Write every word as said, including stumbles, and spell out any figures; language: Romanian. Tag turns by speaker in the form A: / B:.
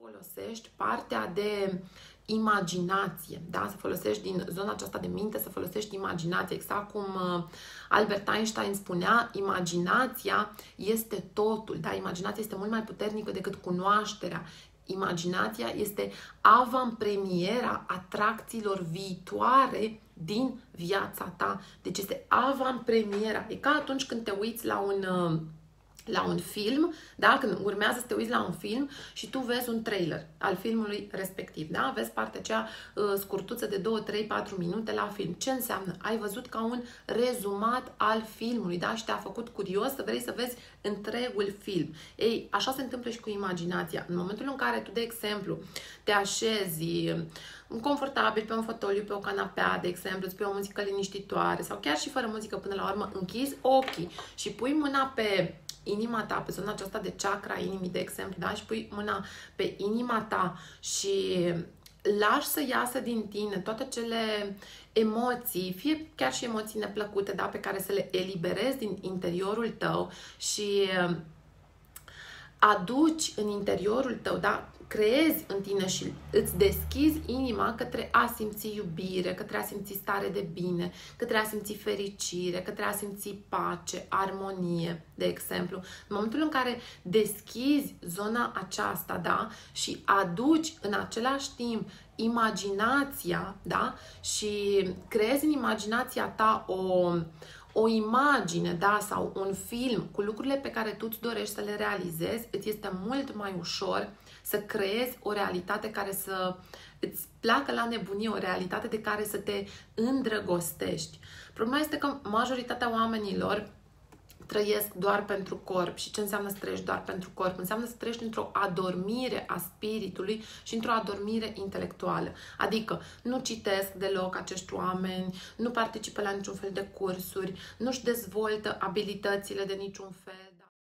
A: folosești partea de imaginație, da? Să folosești din zona aceasta de minte, să folosești imaginație. Exact cum Albert Einstein spunea, imaginația este totul, da? Imaginația este mult mai puternică decât cunoașterea. Imaginația este avantpremiera atracțiilor viitoare din viața ta. Deci este avantpremiera. E ca atunci când te uiți la un... la un film, da? Când urmează să te uiți la un film și tu vezi un trailer al filmului respectiv, da? Vezi partea aceea uh, scurtuță de două, trei, patru minute la film. Ce înseamnă? Ai văzut ca un rezumat al filmului, da? Și te-a făcut curios să vrei să vezi întregul film. Ei, așa se întâmplă și cu imaginația. În momentul în care tu, de exemplu, te așezi confortabil pe un fotoliu, pe o canapea, de exemplu, îți pui o muzică liniștitoare sau chiar și fără muzică până la urmă, închizi ochii și pui mâna pe inima ta, pe zona aceasta de chakra inimii, de exemplu, da? Și pui mâna pe inima ta și lași să iasă din tine toate cele emoții, fie chiar și emoții neplăcute, da? Pe care să le eliberezi din interiorul tău și aduci în interiorul tău, da? Creezi în tine și îți deschizi inima către a simți iubire, către a simți stare de bine, către a simți fericire, către a simți pace, armonie, de exemplu. În momentul în care deschizi zona aceasta, da? Și aduci în același timp imaginația, da? Și creezi în imaginația ta o... o imagine, da, sau un film cu lucrurile pe care tu îți dorești să le realizezi, îți este mult mai ușor să creezi o realitate care să îți placă la nebunie, o realitate de care să te îndrăgostești. Problema este că majoritatea oamenilor trăiesc doar pentru corp. Și ce înseamnă să trăiești doar pentru corp? Înseamnă să trăiești într-o adormire a spiritului și într-o adormire intelectuală. Adică nu citesc deloc acești oameni, nu participă la niciun fel de cursuri, nu-și dezvoltă abilitățile de niciun fel.